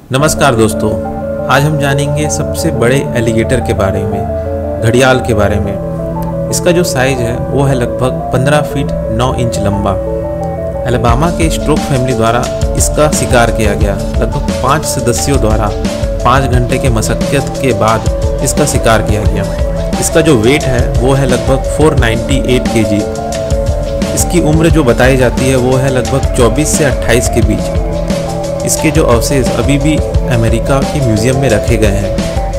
नमस्कार दोस्तों, आज हम जानेंगे सबसे बड़े एलिगेटर के बारे में, घड़ियाल के बारे में। इसका जो साइज है वो है लगभग 15 फीट 9 इंच लंबा। अलाबामा के स्ट्रोक फैमिली द्वारा इसका शिकार किया गया। लगभग 5 सदस्यों द्वारा 5 घंटे के मशक्कत के बाद इसका शिकार किया गया। इसका जो वेट है वो है लगभग 498 kg। इसकी उम्र जो बताई जाती है वो है लगभग 24 से 28 के बीच। इसके जो अवशेष अभी भी अमेरिका के म्यूज़ियम में रखे गए हैं।